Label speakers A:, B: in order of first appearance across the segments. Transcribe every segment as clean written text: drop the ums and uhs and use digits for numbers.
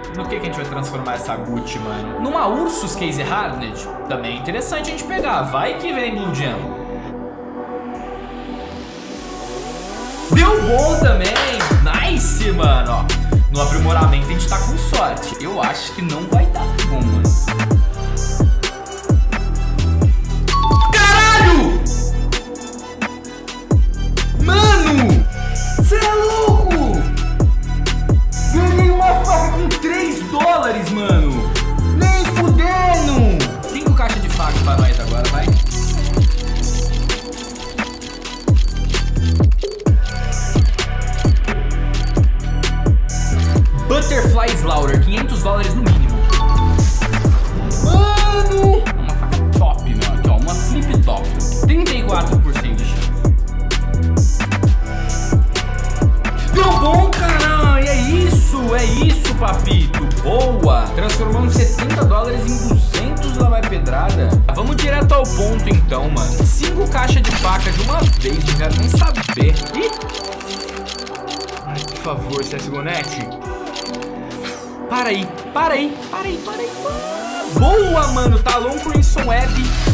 A: No que a gente vai transformar essa Gucci, mano? Numa Ursus Case Hardened? Também é interessante a gente pegar. Vai que vem, Blue Gem. Deu bom também. Nice, mano. Ó, no aprimoramento a gente tá com sorte. Eu acho que não vai dar bom, mano. Caralho! Mano! Cê é louco! Ganhei uma faca com 3 dólares, mano! Nem fudendo! 5 caixas de faca pra nós agora, vai. Butterfly Slaughter, 500 dólares no mínimo. Mano! Uma faca top, meu. Aqui, ó, uma flip top. 34% de chance. Deu bom, caralho! É isso, papito. Boa! Transformamos 70 dólares em 200, lá vai pedrada. Vamos direto ao ponto, então, mano. 5 caixas de faca de uma vez, não quero nem saber. Ih! Ai, por favor, CSGO.net. Para aí. Boa, mano. Talon Crimson Web,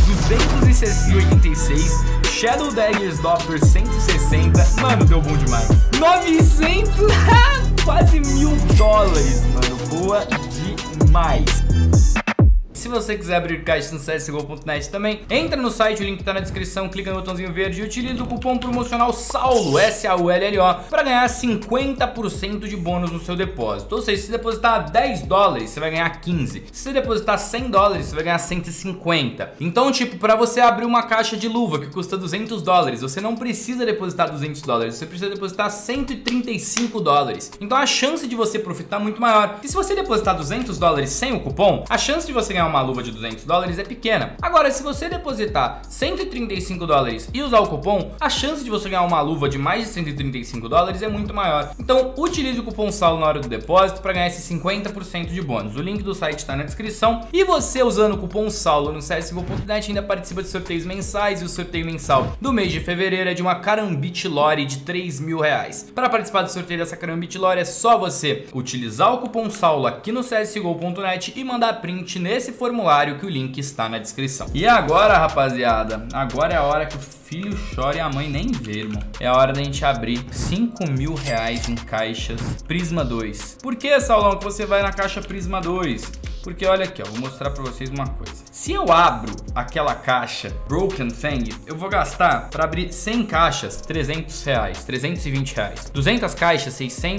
A: 286. Shadow Daggers Doppler, 160. Mano, deu bom demais. 900. Quase 1000 dólares, mano. Boa demais. Se você quiser abrir caixas no CSGO.net também, entra no site, o link tá na descrição, clica no botãozinho verde e utiliza o cupom promocional SAULO, SAULLO, para ganhar 50% de bônus no seu depósito. Ou seja, se depositar 10 dólares, você vai ganhar 15. Se você depositar 100 dólares, você vai ganhar 150. Então, tipo, para você abrir uma caixa de luva que custa 200 dólares, você não precisa depositar 200 dólares, você precisa depositar 135 dólares. Então a chance de você profitar é muito maior. E se você depositar 200 dólares sem o cupom, a chance de você ganhar uma luva de 200 dólares é pequena. Agora, se você depositar 135 dólares e usar o cupom, a chance de você ganhar uma luva de mais de 135 dólares é muito maior. Então, utilize o cupom SAULO na hora do depósito para ganhar esse 50% de bônus. O link do site está na descrição. E você, usando o cupom SAULO no CSGO.net, ainda participa de sorteios mensais. E o sorteio mensal do mês de fevereiro é de uma Karambit Lore de 3 mil reais. Para participar do sorteio dessa Karambit Lore, é só você utilizar o cupom SAULO aqui no CSGO.net e mandar print nesse formulário que o link está na descrição. E agora, rapaziada, agora é a hora que o filho chora e a mãe nem vê, irmão. É a hora da gente abrir 5 mil reais em caixas Prisma 2. Por que, Saulão, que você vai na caixa Prisma 2? Porque olha aqui, ó, vou mostrar pra vocês uma coisa. Se eu abro aquela caixa Broken Fang, eu vou gastar pra abrir 100 caixas 300 reais, 320 reais. 200 caixas,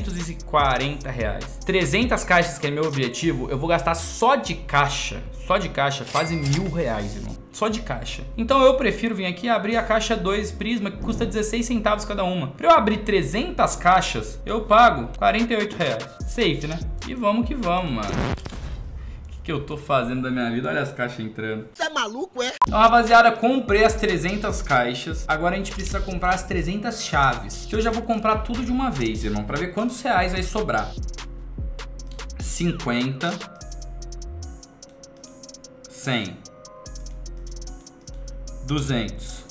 A: 640 reais. 300 caixas, que é meu objetivo, eu vou gastar só de caixa quase 1000 reais, irmão. Só de caixa. Então eu prefiro vir aqui e abrir a caixa 2 Prisma, que custa 16 centavos cada uma. Pra eu abrir 300 caixas, eu pago 48 reais. Safe, né? E vamos que vamos, mano. O que eu tô fazendo da minha vida? Olha as caixas entrando. Você é maluco, é? Então, rapaziada, comprei as 300 caixas. Agora a gente precisa comprar as 300 chaves, que eu já vou comprar tudo de uma vez, irmão, pra ver quantos reais vai sobrar. 50, 100, 200,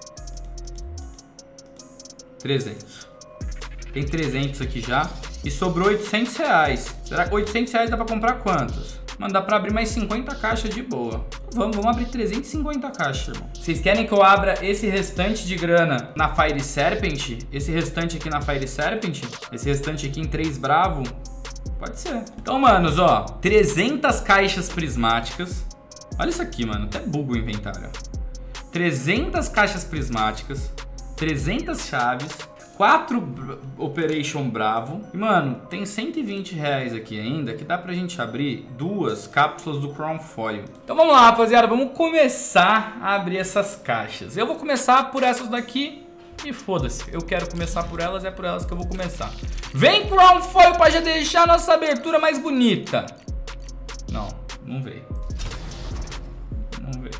A: 300. Tem 300 aqui já. E sobrou 800 reais. Será que 800 reais dá pra comprar quantos? Mano, dá pra abrir mais 50 caixas de boa. Vamos abrir 350 caixas, irmão. Vocês querem que eu abra esse restante de grana na Fire Serpent? Esse restante aqui na Fire Serpent? Esse restante aqui em 3 Bravo? Pode ser. Então, manos, ó, 300 caixas prismáticas. Olha isso aqui, mano. Até buga o inventário. 300 caixas prismáticas, 300 chaves, 4 Operation Bravo. E, mano, tem 120 reais aqui ainda, que dá pra gente abrir 2 cápsulas do Crown Foil. Então vamos lá, rapaziada, vamos começar a abrir essas caixas. Eu vou começar por essas daqui e foda-se. Eu quero começar por elas, é por elas que eu vou começar. Vem Crown Foil pra já deixar a nossa abertura mais bonita. Não, não veio. Não veio.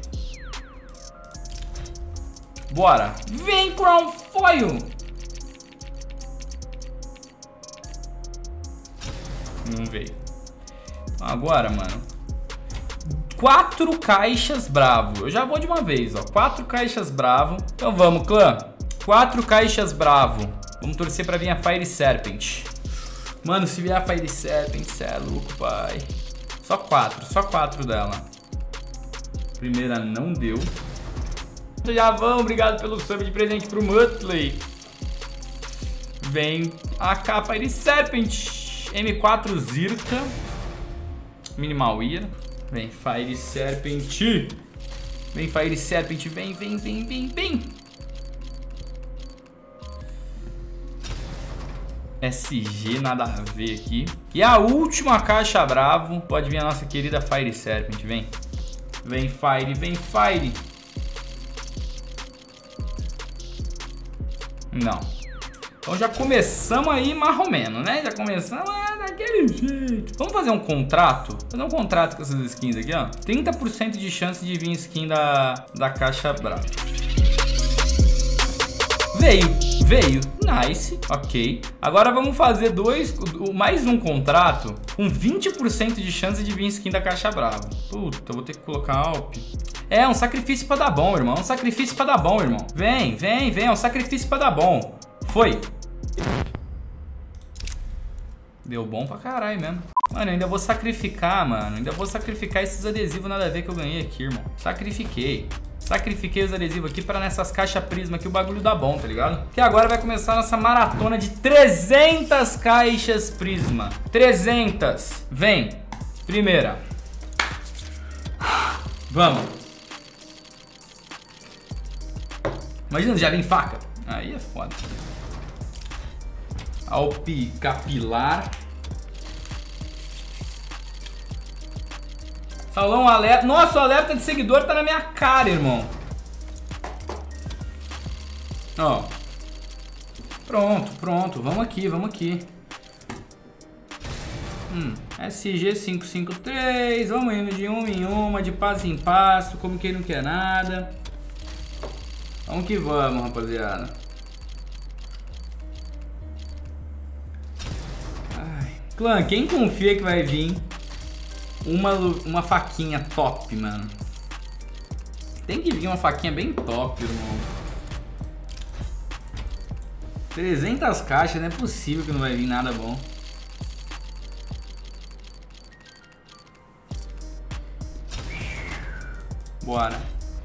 A: Bora. Vem Crown Foil. Não veio. Agora, mano, 4 caixas Bravo. Eu já vou de uma vez, ó. 4 caixas Bravo. Então vamos, clã. 4 caixas Bravo. Vamos torcer pra vir a Fire Serpent. Mano, se vier a Fire Serpent, cê é louco, pai. Só 4 dela. Primeira não deu. Já vão, obrigado pelo sub de presente pro Mutley. Vem a capa Fire Serpent. M4 Zirka. Minimal Ear. Vem Fire Serpent. Vem Fire Serpent, vem. SG, nada a ver aqui. E a última caixa bravo. Pode vir a nossa querida Fire Serpent, vem. Vem Fire. Não. Então já começamos aí mais ou menos, né? Já começamos daquele jeito. Vamos fazer um contrato? Fazer um contrato com essas skins aqui, ó. 30% de chance de vir skin da caixa brava. Veio. Nice, ok. Agora vamos fazer mais um contrato com 20% de chance de vir skin da caixa brava. Puta, eu vou ter que colocar Alp. É um sacrifício pra dar bom, irmão. Vem. É um sacrifício pra dar bom. Foi. Deu bom pra caralho mesmo. Mano, eu ainda vou sacrificar, esses adesivos nada a ver que eu ganhei aqui, irmão. Sacrifiquei os adesivos aqui pra nessas caixas prisma que o bagulho dá bom, tá ligado? Que agora vai começar a nossa maratona de 300 caixas prisma. 300. Vem. Primeira. Vamos. Imagina, já vem faca. Aí é foda. Alp capilar. Salão alerta. Nossa, o alerta de seguidor tá na minha cara, irmão. Ó. Pronto. Vamos aqui. SG553. Vamos indo de uma em uma, de passo em passo, como quem não quer nada. Vamos que vamos, rapaziada. Clã, quem confia que vai vir uma faquinha top, mano? Tem que vir uma faquinha bem top, irmão. 300 caixas, não é possível que não vai vir nada bom. Bora.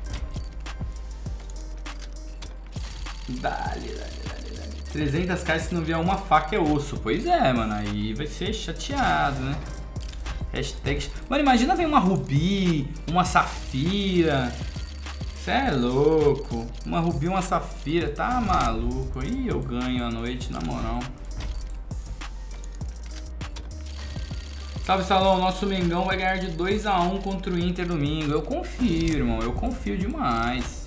A: Dale. 300 caixas se não vier uma faca é osso. Pois é, mano. Aí vai ser chateado, né? Hashtag... Mano, imagina vir uma rubi, uma safira. Cê é louco. Uma rubi, uma safira. Tá maluco. Ih, eu ganho a noite, na moral. Salve, Salão. Nosso Mengão vai ganhar de 2-1 contra o Inter domingo. Eu confio, irmão. Eu confio demais.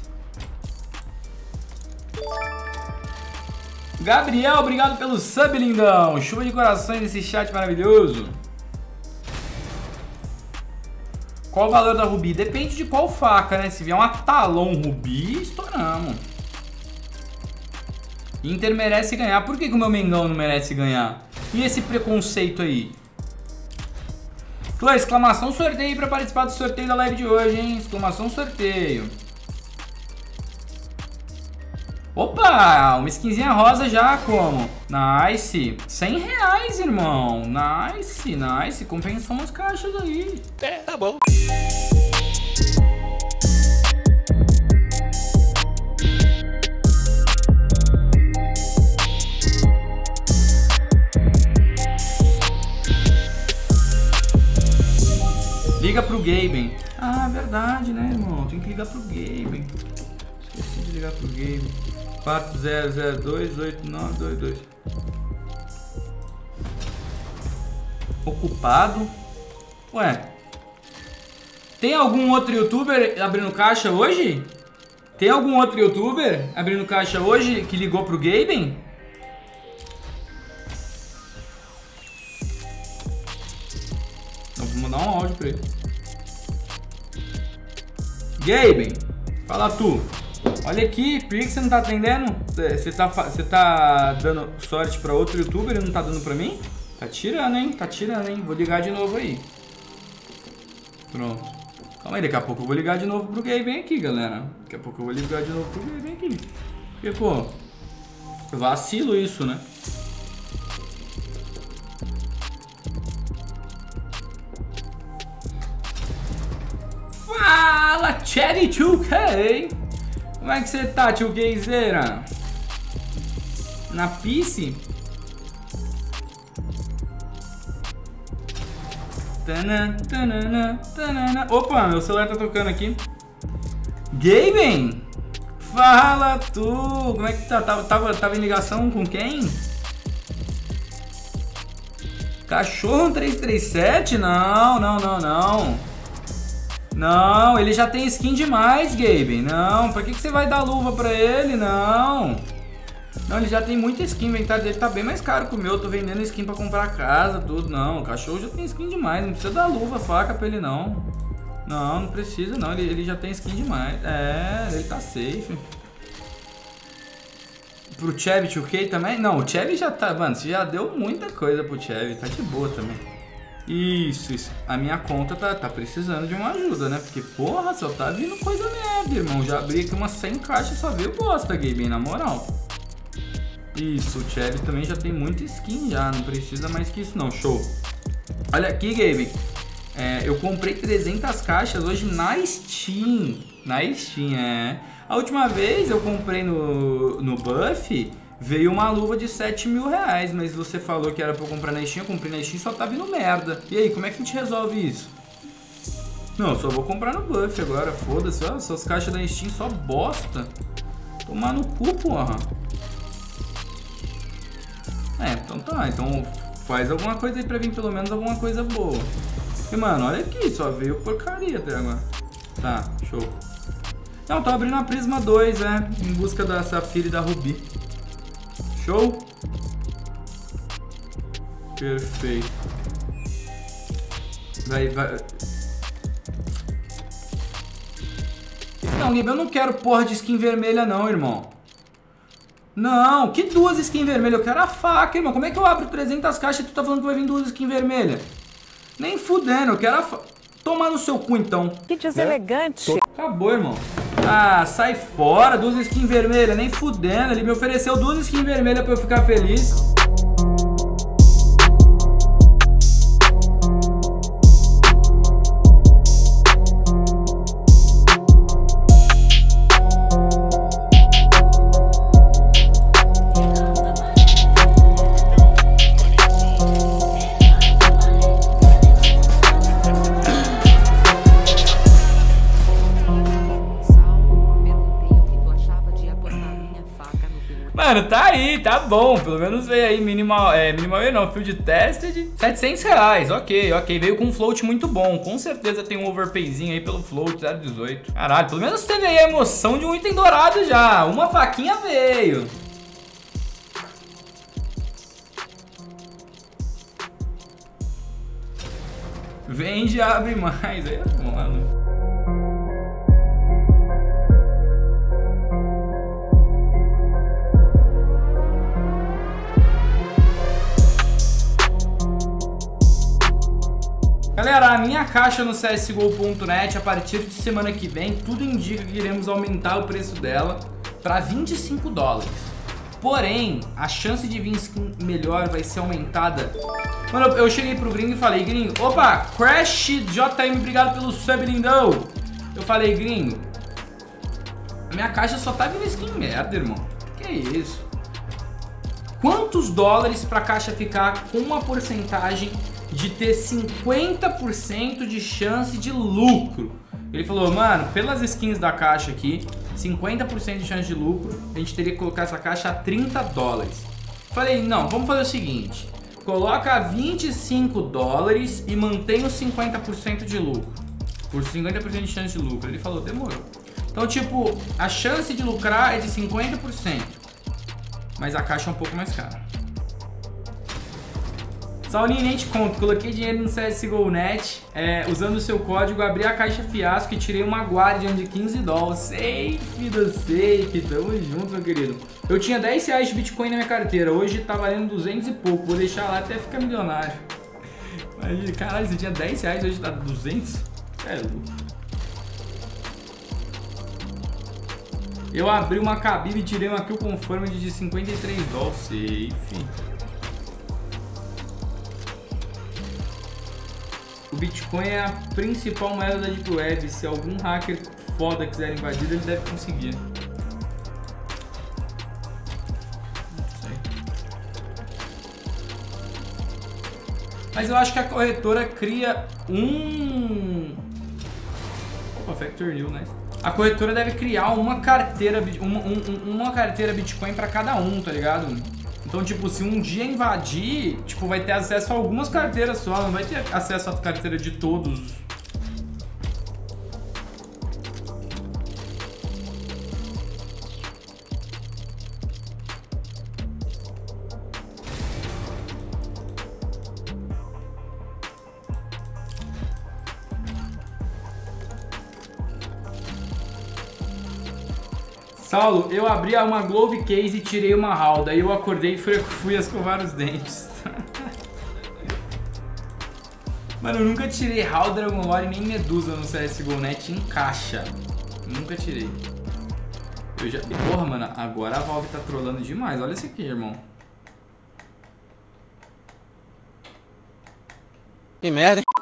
A: Gabriel, obrigado pelo sub, lindão. Chuva de corações nesse chat maravilhoso. Qual o valor da rubi? Depende de qual faca, né? Se vier uma Talon rubi, estouramos. Inter merece ganhar. Por que o meu Mengão não merece ganhar? E esse preconceito aí? Clã, exclamação sorteio pra participar do sorteio da live de hoje, hein? Exclamação sorteio. Opa, uma skinzinha rosa já, como? Nice. 100 reais, irmão. Nice. Compensam as caixas aí.
B: É, tá bom.
A: Liga pro Gaben. Ah, verdade, né, irmão? Tem que ligar pro Gaben. Esqueci de ligar pro Gaben. 40028922. Ocupado. Ué. Tem algum outro youtuber abrindo caixa hoje? Que ligou pro Gaben? Então vou mandar um áudio pra ele. Gaben, fala tu. Olha aqui, por que você não tá atendendo? Você tá dando sorte pra outro youtuber e não tá dando pra mim? Tá tirando, hein? Vou ligar de novo aí. Pronto. Calma aí, daqui a pouco eu vou ligar de novo pro Gaben aqui, galera. Porque, pô, vacilo isso, né? Cherry 2K. Como é que você tá, 2Kzeira? Na PC? Opa, meu celular tá tocando aqui. Gaben? Fala tu! Como é que tá? Tava em ligação com quem? Cachorro 337? Não. Não, ele já tem skin demais, Gaben. Não, pra que você vai dar luva pra ele? Não, ele já tem muita skin. O inventário dele tá bem mais caro que o meu. Eu tô vendendo skin pra comprar casa, tudo. Não, o cachorro já tem skin demais. Não precisa dar luva, faca pra ele, não. Não precisa, não. Ele já tem skin demais. É, ele tá safe. Pro Chevy 2K também? Não, o Chevy já tá... Mano, você já deu muita coisa pro Chevy. Tá de boa também. Isso. A minha conta tá precisando de uma ajuda, né? Porque, porra, só tá vindo coisa merda, irmão. Já abri aqui umas 100 caixas e só veio bosta, Gaben, na moral. Isso, o Chevy também já tem muita skin já. Não precisa mais que isso, não. Show. Olha aqui, Gaben. Eu comprei 300 caixas hoje na Steam. A última vez eu comprei no Buff, veio uma luva de 7 mil reais. Mas você falou que era pra eu comprar na Steam, eu comprei na Steam e só tá vindo merda. E aí, como é que a gente resolve isso? Não, eu só vou comprar no Buff agora, foda-se. Ó, essas caixas da Steam só bosta. Tomar no cu, porra. Então tá, então faz alguma coisa aí pra vir pelo menos alguma coisa boa. E mano, olha aqui, só veio porcaria até agora. Tá, show. Não, tô abrindo a Prisma 2, em busca da Safira e da Ruby. Show? Perfeito. Vai. Não, Gabe, eu não quero porra de skin vermelha não, irmão. Não, que duas skins vermelhas? Eu quero a faca, irmão. Como é que eu abro 300 caixas e tu tá falando que vai vir duas skins vermelhas? Nem fudendo, eu quero a faca. Toma no seu cu, então.
B: Que deselegante.
A: Acabou, irmão. Ah, sai fora, duas skins vermelhas. Nem fudendo, ele me ofereceu duas skins vermelhas pra eu ficar feliz. Mano, tá aí, tá bom. Pelo menos veio aí minimal não, field tested, 700 reais, ok. Veio com um float muito bom. Com certeza tem um overpayzinho aí pelo float 0,18. Caralho, pelo menos teve aí a emoção de um item dourado já. Uma faquinha veio. Vende e abre mais. Aí é bom, mano. Galera, a minha caixa no CSGO.net, a partir de semana que vem, tudo indica que iremos aumentar o preço dela para 25 dólares. Porém, a chance de vir skin melhor vai ser aumentada. Mano, eu cheguei pro gringo e falei, gringo, opa, Crash JM, obrigado pelo sub, lindão. Eu falei, gringo, a minha caixa só tá vindo skin merda, irmão. Que isso? Quantos dólares pra caixa ficar com uma porcentagem de ter 50% de chance de lucro? Ele falou, mano, pelas skins da caixa aqui, 50% de chance de lucro, a gente teria que colocar essa caixa a 30 dólares. Falei, não, vamos fazer o seguinte, coloca 25 dólares e mantém os 50% de lucro, por 50% de chance de lucro. Ele falou, demorou. Então, tipo, a chance de lucrar é de 50%, mas a caixa é um pouco mais cara. Saulinho, nem te conto, coloquei dinheiro no CSGO.net, usando o seu código, abri a caixa fiasco e tirei uma Guardian de 15 dólares. Safe do safe, tamo junto, meu querido. Eu tinha 10 reais de Bitcoin na minha carteira, hoje tá valendo 200 e pouco, vou deixar lá até ficar milionário. Imagina, caralho, você tinha 10 reais, hoje tá 200? É louco. Eu abri uma cabine e tirei uma kill confirmed de 53 dólares, safe. O Bitcoin é a principal moeda da Deep Web. Se algum hacker foda quiser invadir, ele deve conseguir. Mas eu acho que a corretora cria Opa, Factor New, né? A corretora deve criar uma carteira Bitcoin pra cada um, tá ligado? Então, tipo, se um dia invadir, tipo, vai ter acesso a algumas carteiras só, não vai ter acesso à carteira de todos. Saulo, eu abri uma glove case e tirei uma HAL, daí eu acordei e fui escovar os dentes. Mano, eu nunca tirei HAL, Dragon Lore nem Medusa no CSGO Net em caixa. Nunca tirei. Porra, mano, agora a Valve tá trolando demais. Olha isso aqui, irmão.
B: Que merda, hein?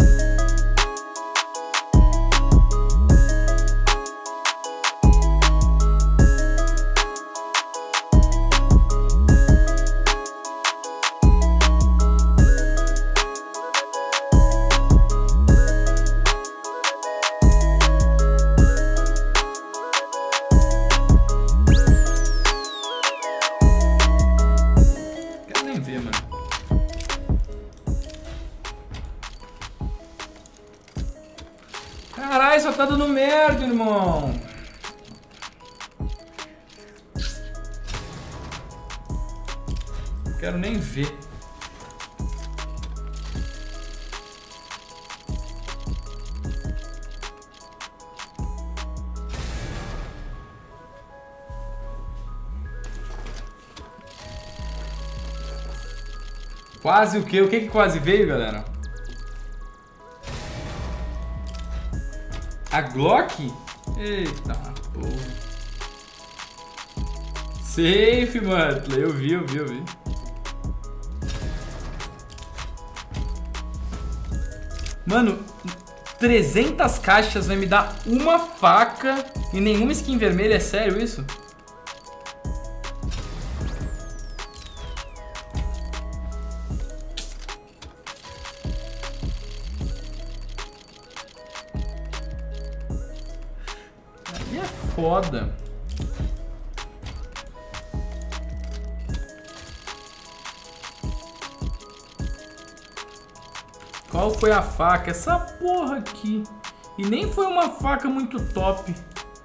A: Caralho, só tá dando merda, irmão. Quero nem ver. Quase o quê? O que quase veio, galera? A Glock? Eita porra. Safe, mano. Eu vi. Mano, 300 caixas vai me dar uma faca e nenhuma skin vermelha. É sério isso? Aí é foda. Qual foi a faca? Essa porra aqui. E nem foi uma faca muito top.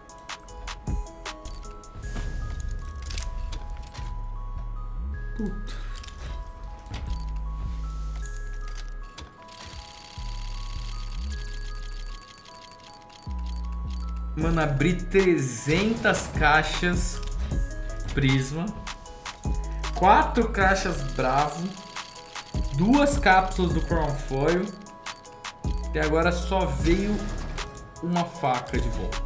A: Puta. Mano, abri 300 caixas Prisma, 4 caixas Bravo, 2 cápsulas do Crown Foil. E agora só veio uma faca de volta.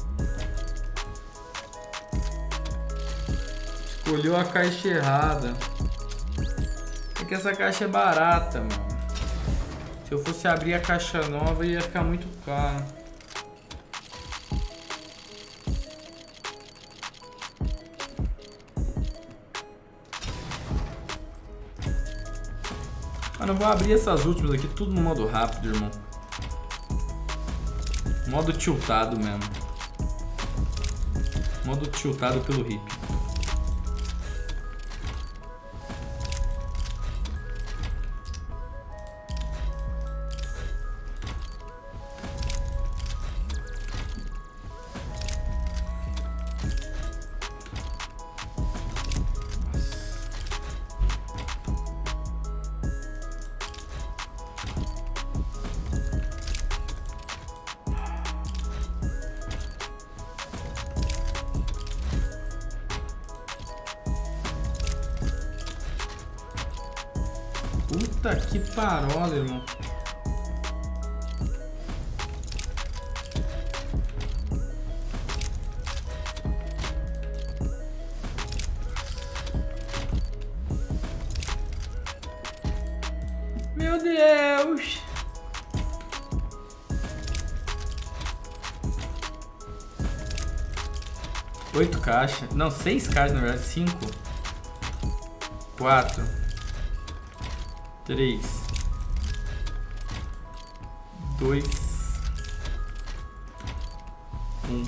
A: Escolheu a caixa errada. É que essa caixa é barata, mano. Se eu fosse abrir a caixa nova ia ficar muito caro. Mano, eu vou abrir essas últimas aqui tudo no modo rápido, irmão. Modo tiltado mesmo. Modo tiltado pelo hippie. Puta que parola, irmão. Meu Deus. 8 caixas. Não, 6 caixas na verdade. 5. 4. 3. 2. 1.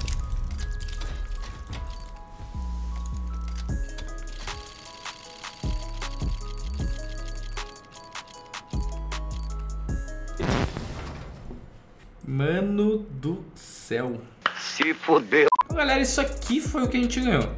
A: Mano do céu.
B: Se fodeu.
A: Galera, isso aqui foi o que a gente ganhou.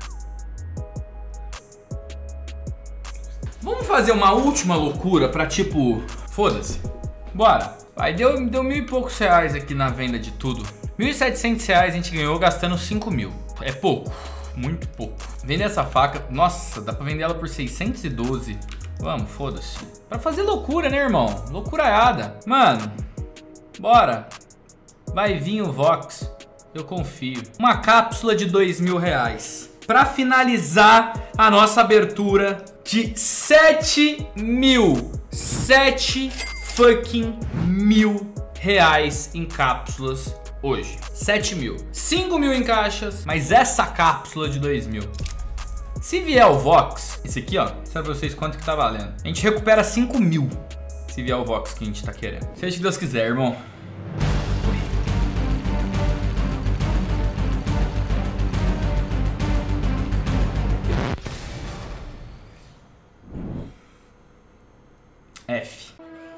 A: Vamos fazer uma última loucura pra tipo... Foda-se. Bora. Aí deu 1.000 e poucos reais aqui na venda de tudo. 1.700 reais a gente ganhou gastando 5.000. É pouco. Muito pouco. Vender essa faca... Nossa, dá pra vender ela por 612. Vamos, foda-se. Pra fazer loucura, né, irmão? Loucuraiada. Mano... Bora. Vai vir o Vox. Eu confio. Uma cápsula de 2.000 reais. Pra finalizar a nossa abertura de 7.000. 7.000 reais em cápsulas hoje. 7.000. 5.000 em caixas. Mas essa cápsula de 2.000. Se vier o Vox, esse aqui, ó. Sabe pra vocês quanto que tá valendo? A gente recupera 5.000. Se vier o Vox que a gente tá querendo. Seja o que Deus quiser, irmão. F.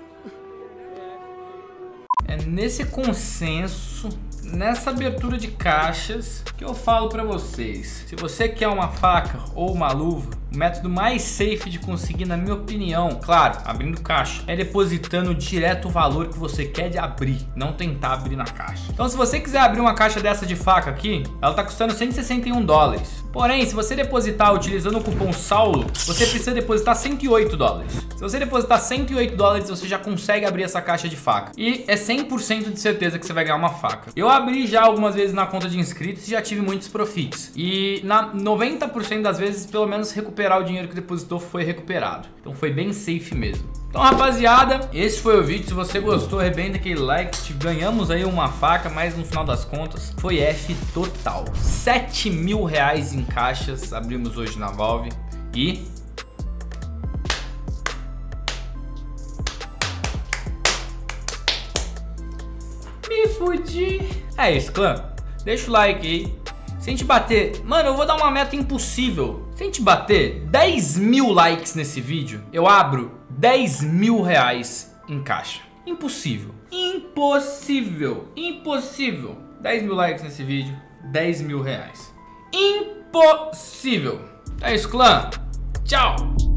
A: É nesse consenso, nessa abertura de caixas, que eu falo pra vocês. Se você quer uma faca ou uma luva, o método mais safe de conseguir, na minha opinião, claro, abrindo caixa, é depositando direto o valor que você quer de abrir, não tentar abrir na caixa. Então se você quiser abrir uma caixa dessa de faca aqui, ela tá custando 161 dólares. Porém, se você depositar utilizando o cupom SAULO, você precisa depositar 108 dólares. Se você depositar 108 dólares, você já consegue abrir essa caixa de faca. E é 100% de certeza que você vai ganhar uma faca. Eu abri já algumas vezes na conta de inscritos e já tive muitos profits. E na 90% das vezes, pelo menos recuperar o dinheiro que depositou foi recuperado. Então foi bem safe mesmo. Então, rapaziada, esse foi o vídeo. Se você gostou, arrebenta aquele like. Ganhamos aí uma faca, mas no final das contas foi F total. 7.000 reais em caixas abrimos hoje na Valve. E... me fudi. É isso, clã. Deixa o like aí. Se a gente bater... Mano, eu vou dar uma meta impossível. Se a gente bater 10.000 likes nesse vídeo, eu abro 10.000 reais em caixa. Impossível. Impossível. Impossível. 10.000 likes nesse vídeo, 10.000 reais. Impossível. É isso, clã. Tchau.